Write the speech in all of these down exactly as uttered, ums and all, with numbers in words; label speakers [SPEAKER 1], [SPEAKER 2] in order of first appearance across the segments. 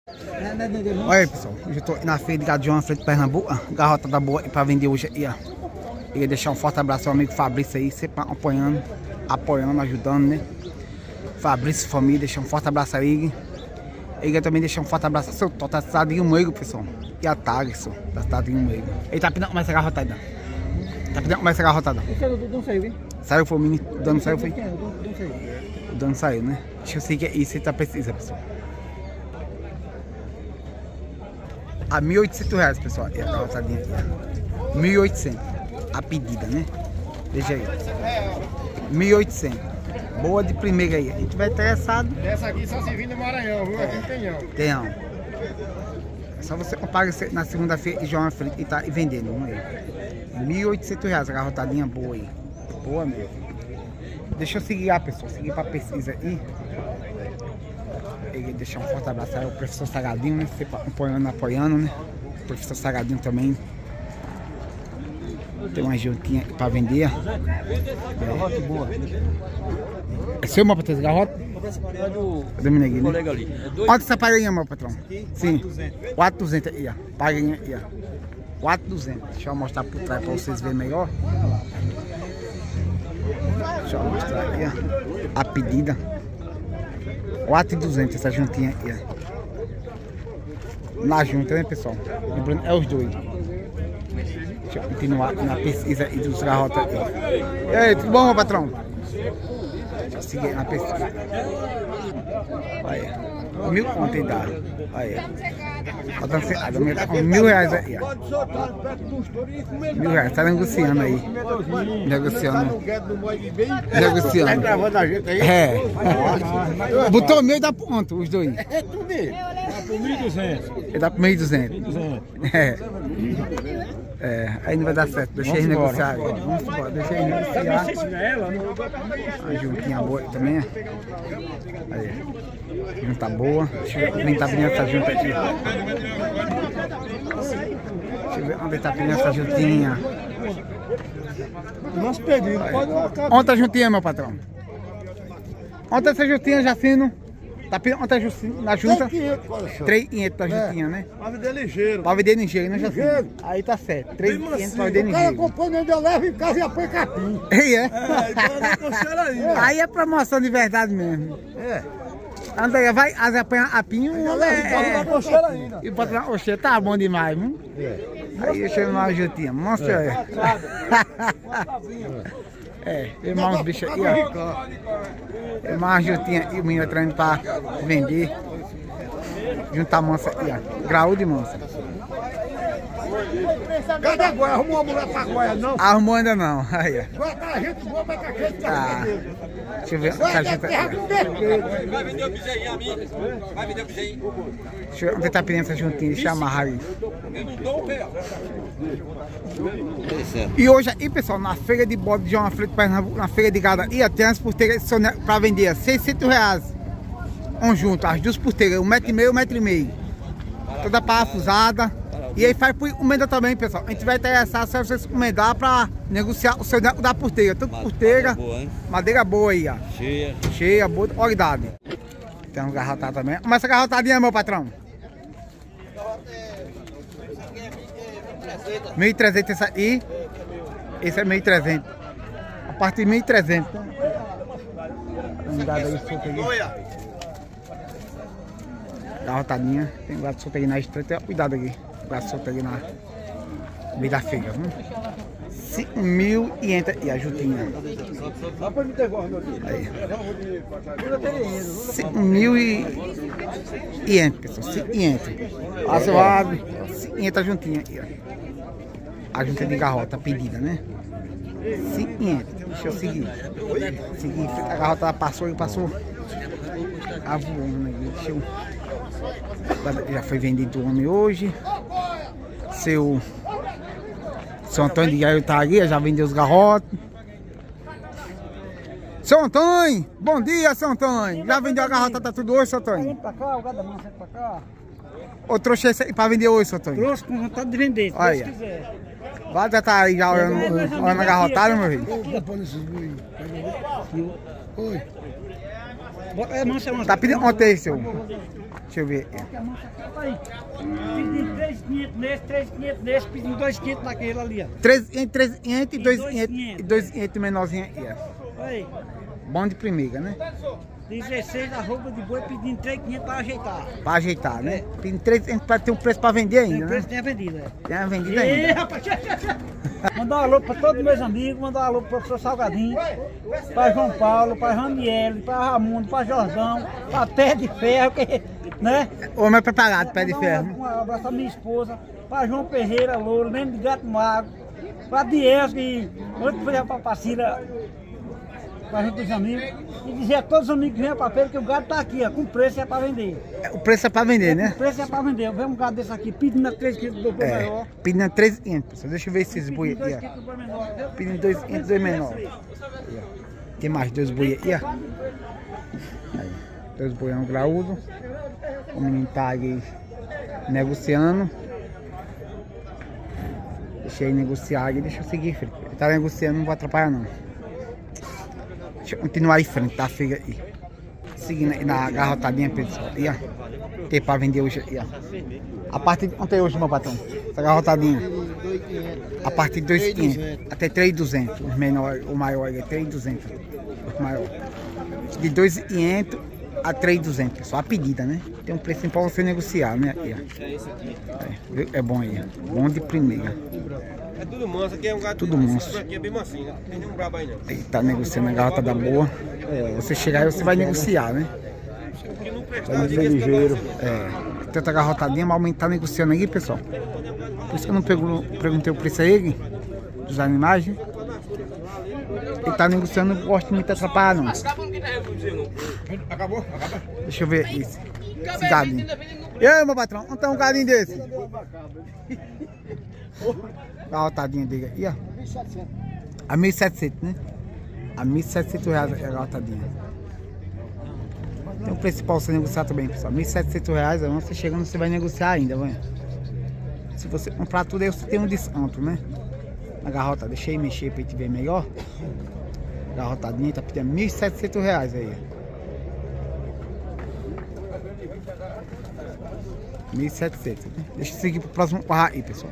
[SPEAKER 1] Olha aí, pessoal, hoje eu tô na feira de gado de uma frente de Pernambuco, garrota da boa pra vender hoje aí, ó. Eu ia deixar um forte abraço ao amigo Fabrício aí, sempre apoiando, apoiando, ajudando, né? Fabrício, família, deixar um forte abraço aí. Ele também deixar um forte abraço ao seu Tó, tá cidade em Meigo, pessoal. E a Tagson, da cidade em Meigo. Ele tá pedindo mais essa garrotada. Tá pedindo mais essa garrotada.
[SPEAKER 2] O dono saiu, hein?
[SPEAKER 1] Saiu, foi o menino, o dono saiu, foi? O dono saiu, né? Deixa eu sei que é isso, ele tá precisando, pessoal. A mil e oitocentos reais, pessoal. E a garrotadinha aqui, mil e oitocentos. A pedida, né? Deixa aí. mil e oitocentos. Boa de primeira aí. A gente vai interessado.
[SPEAKER 2] Essa aqui só se vende no Maranhão, viu? Aqui não tem não.
[SPEAKER 1] Tem não. É só você comparecer na segunda-feira e João Frito e tá e vendendo. Vamos aí. mil e oitocentos reais a garrotadinha boa aí. Boa mesmo. Deixa eu seguir a pessoa. Seguir pra pesquisa aí. Ele deixar um forte abraço aí. O professor Sagadinho, né? Sempre apoiando, apoiando, né? O professor Sagadinho também. Tem uma juntinha pra vender. Garrota boa. É seu, meu patrão, garrota?
[SPEAKER 3] É do
[SPEAKER 1] Dominguinho, né?
[SPEAKER 3] colega ali. É dois...
[SPEAKER 1] Quanto essa paguinha, meu patrão? Sim. quatro mil e duzentos aí, ó. Paguinha aí, ó. quatro mil e duzentos. Deixa eu mostrar por trás pra vocês verem melhor. Deixa eu mostrar aí, ó. A pedida. quatro mil e duzentos essa juntinha aí, ó. Na junta, né, pessoal? Lembrando, é os dois. Deixa eu continuar na pesquisa e dos garrotas aqui. E aí, tudo bom, meu patrão? Deixa eu seguir na pesquisa. Olha, mil ontem dá. Olha, mil reais aí, ó. Mil reais, tá negociando aí. Negociando. Negociando. É. Botou meio e dá ponto, os dois.
[SPEAKER 2] É tudo mesmo. Dá por mil e duzentos.
[SPEAKER 1] Ele dá por mil e duzentos. É. É, aí não vai dar certo, deixa ele negociar. Vamos embora, deixa ele negociar. A juntinha boa também. Aí, junta boa. Deixa eu ver onde tá pedindo essa junta aqui. Deixa eu ver onde tá pedindo essa juntinha.
[SPEAKER 2] Nosso pedido pode colocar.
[SPEAKER 1] Onde tá a juntinha, meu patrão? Onde tá essa juntinha, Jacino? Tá pedindo ontem na junta? três mil e quinhentos da juntinha, né?
[SPEAKER 2] Pra vender ligeiro.
[SPEAKER 1] Pra vender ligeiro, né, Jacinto? Aí tá certo. três mil e quinhentos pra vender ligeiro.
[SPEAKER 2] O cara acompanha onde eu levo em casa e apoia capim.
[SPEAKER 1] Aí é?
[SPEAKER 2] É, então não conselho ainda.
[SPEAKER 1] Aí é promoção de verdade mesmo.
[SPEAKER 2] É.
[SPEAKER 1] André, vai as apanhar a pinho.
[SPEAKER 2] Eu levo em casa
[SPEAKER 1] É,
[SPEAKER 2] não conselho ainda.
[SPEAKER 1] e bota lá, oxe, tá bom demais, viu?
[SPEAKER 2] É.
[SPEAKER 1] Aí eu chego numa juntinha. Mostra aí. É, tem mais uns bichos aí, ó. Tem mais uma juntinha e o menino entrando pra vender. Juntar mansa aí, ó. Graúdo de mansa.
[SPEAKER 2] Cadê a Goiás? Arrumou uma mulher pra Goiás, não?
[SPEAKER 1] Arrumou ainda não. Aí, ó.
[SPEAKER 2] Goiás tá gente boa, mas tá gente que
[SPEAKER 1] Ah, deixa eu ver onde tá a junta aí.
[SPEAKER 3] Vai vender o piseiro a mim. Vai vender o piseiro.
[SPEAKER 1] Deixa eu ver onde tá pedindo essa juntinha. Deixa eu amarrar aí.
[SPEAKER 3] Eu não dou o pé.
[SPEAKER 1] E hoje aí, pessoal, na feira de bode de João Frito, Pernambuco, na feira de gado aí, tem as porteiras para vender seiscentos reais. Um junto, as duas porteiras, um metro e meio, um metro e meio. Toda parafusada. E aí faz por encomenda também, pessoal. A gente vai interessar se vocês encomendar para negociar o seu neco da porteira. Tudo porteira, madeira boa aí, ó.
[SPEAKER 3] Cheia.
[SPEAKER 1] Cheia, boa qualidade. Tem um garrotado também. Mas essa garrotadinha, meu patrão? mil e trezentos esse aí. Esse é mil e trezentos. A partir de mil e trezentos. Um gado aí solto aí. Garrotadinha. Tem gado solto aí na estreita. Cuidado aqui. Gado solto aí na meio da feira. cinco mil e quinhentos e a jutinha. Aí. cinco mil e quinhentos, pessoal. cinco mil e quinhentos. Azoado. cinco mil e quinhentos a juntinha aqui, ó. A junta de garrota pedida, né? cinco mil e quinhentos. Deixa eu seguir. Seguir. A garrota passou e passou. A voando aqui. Deixa eu... Já foi vendido o homem hoje. Seu... Seu Antônio de Gaio tá ali, já vendeu os garrotes. Seu Antônio! Bom dia, seu Antônio! Já vendeu a garrota, tá tudo hoje, seu Antônio?
[SPEAKER 2] Vem pra cá, o gado da mansa pra cá.
[SPEAKER 1] Ou trouxe esse aí pra vender hoje, seu Antônio?
[SPEAKER 2] Trouxe com vontade de vender, se
[SPEAKER 1] Olha.
[SPEAKER 2] Deus quiser.
[SPEAKER 1] Vai já tá aí já olhando, olhando a garrotada, meu filho.
[SPEAKER 2] Oi. É mansa, é mansa.
[SPEAKER 1] Tá pedindo ontem, seu. Deixa eu ver.
[SPEAKER 2] Aqui a mancha aqui, olha aí. Pedindo três mil e quinhentos nesse, três mil e quinhentos nesse, pedindo dois mil e quinhentos naquele ali, ó.
[SPEAKER 1] três mil e quinhentos e dois mil e quinhentos.
[SPEAKER 2] dois mil e quinhentos.
[SPEAKER 1] E dois mil e quinhentos menorzinho aí, ó.
[SPEAKER 2] Olha aí.
[SPEAKER 1] Bom de primeira, né?
[SPEAKER 2] dezesseis arroba de boi pedindo três mil e quinhentos para ajeitar.
[SPEAKER 1] Pra ajeitar, né? Pedindo três mil e quinhentos pra ter um preço pra vender
[SPEAKER 2] Tem
[SPEAKER 1] ainda,
[SPEAKER 2] preço,
[SPEAKER 1] né?
[SPEAKER 2] tem a vendida, é.
[SPEAKER 1] Tem a vendida
[SPEAKER 2] Ei,
[SPEAKER 1] ainda.
[SPEAKER 2] rapaz, mandar um alô para todos os meus amigos, mandar um alô para o professor Salgadinho, para João Paulo, para Raniel, para Ramundo, para Jordão, para Pé de Ferro, que, né?
[SPEAKER 1] Homem é preparado, pé de
[SPEAKER 2] Mandar
[SPEAKER 1] ferro.
[SPEAKER 2] Um, um abraço para minha esposa, para João Ferreira Louro, Leme de Gato Mago, para Dias, que hoje foi para Passira, para gente dos amigos, e dizer a todos os amigos que venham para feira que o gado está aqui, ó, com preço é para vender.
[SPEAKER 1] O preço é pra vender,
[SPEAKER 2] O
[SPEAKER 1] né?
[SPEAKER 2] preço é para vender. Eu vejo um gado desse aqui, pedindo a três quilos do boi
[SPEAKER 1] É.
[SPEAKER 2] maior.
[SPEAKER 1] Pedindo três mil e quinhentos, pessoal. Deixa eu ver esses boi
[SPEAKER 2] Pedindo dois
[SPEAKER 1] aqui, ó.
[SPEAKER 2] quilos do boi menor. entendeu?
[SPEAKER 1] Pedindo dois mil e quinhentos, dois menor. Aí, ó. Tem mais dois boi aí, ó. Aí, dois boião graúdo. O menino tá aí negociando. Deixa ele negociar aí, deixa eu seguir, filho. Ele tá negociando, não vou atrapalhar não. Deixa eu continuar em frente, tá feio aí. Seguindo aí na garrotadinha, pessoal. Aí, ó. Tem pra vender hoje aí, ó. A partir de quanto é hoje, meu patrão? Essa garrotadinha. A partir de dois mil e quinhentos até três mil e duzentos. O menor, o maior é três mil e duzentos. O maior. De dois mil e quinhentos a três mil e duzentos, pessoal. A pedida, né? Tem um preço pra você negociar, né? Aí, ó. É, é bom aí, ó. Bom de primeira.
[SPEAKER 3] É tudo manso, aqui é um gato.
[SPEAKER 1] Tudo manso.
[SPEAKER 3] Aqui é bem mansinho, né? Não tem nenhum brabo aí não.
[SPEAKER 1] Aí tá negociando a garrotada boa. Você chegar aí, você vai negociar, né?
[SPEAKER 3] O que não
[SPEAKER 1] Vai
[SPEAKER 3] prestar,
[SPEAKER 1] ser ligeiro. É. Tenta garrotadinha, mas o homem tá negociando aí, pessoal. Por isso que eu não pego- perguntei o preço a ele, dos animais, né? Ele tá negociando, não gosto muito de atrapalhar, não.
[SPEAKER 3] Acabou? Acabou?
[SPEAKER 1] Deixa eu ver esse. Esse gadinho. E aí, meu patrão? Onde tá um gadinho desse? Garrotadinha dele aí, ó. A mil e setecentos, né? A mil e setecentos reais a garrotadinha. Tem um preço pra você negociar também, pessoal. mil e setecentos reais, aí você chegando, você vai negociar ainda, vai. Se você comprar tudo aí, você tem um desconto, né? Na garrota, deixa eu mexer pra gente ver melhor. Garrotadinha, tá pedindo mil e setecentos reais aí. mil e setecentos, né? Deixa eu seguir pro próximo carro aí, pessoal.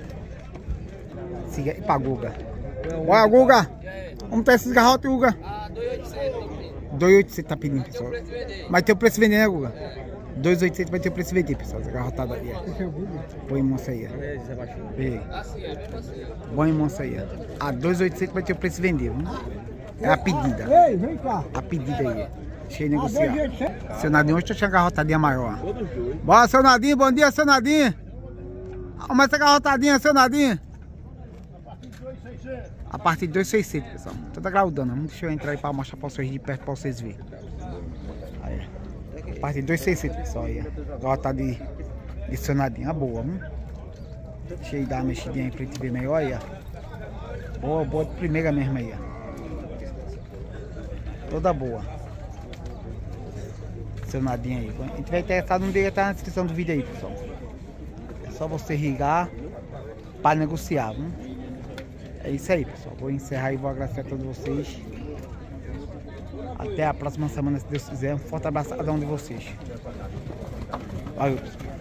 [SPEAKER 1] Siga aí pra Guga. Olha, Guga! Como tá esses garrotes, Guga?
[SPEAKER 4] Ah, dois mil e oitocentos.
[SPEAKER 1] dois mil e oitocentos tá pedindo, pessoal. Vai ter o preço de vender, né, Guga? dois mil e oitocentos vai ter o preço de vender, pessoal. Essa garrotada aí, ó. Põe moça aí, ó. Vê. Põe moça aí, ó. A dois mil e oitocentos vai ter o preço de vender, viu? É a pedida.
[SPEAKER 2] Ei, vem cá.
[SPEAKER 1] A pedida aí. Deixa eu negociar. Seu Nadinho, hoje eu tinha garrotadinha maior. Bora, seu Nadinho, bom dia, seu Nadinho. Como é essa garrotadinha, seu Nadinho? A partir de dois mil e seiscentos, pessoal. Toda graudana. Deixa eu entrar aí pra mostrar pra vocês de perto pra vocês verem. Aí. A partir de dois mil e seiscentos, pessoal. Aí. Garrotada de, de seu Nadinho. A boa, viu? Deixa eu dar uma mexidinha aí pra gente ver melhor aí, ó. Boa, boa de primeira mesmo aí, ó. Toda boa. Seu Nadinho aí. A gente vai interessado no dele, tá na descrição do vídeo aí, pessoal. É só você ligar para negociar, viu? É isso aí, pessoal. Vou encerrar e vou agradecer a todos vocês. Até a próxima semana, se Deus quiser. Um forte abraço a cada um de vocês. Valeu, pessoal.